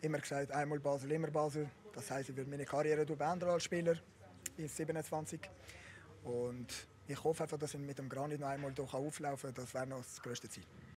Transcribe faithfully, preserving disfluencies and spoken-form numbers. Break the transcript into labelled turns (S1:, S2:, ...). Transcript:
S1: immer gesagt, einmal Basel, immer Basel. Das heisst, ich würde meine Karriere beenden als Spieler bis siebenundzwanzig. Und ich hoffe einfach, dass ich mit dem Granit noch einmal auflaufen kann. Das wäre noch das grösste Ziel.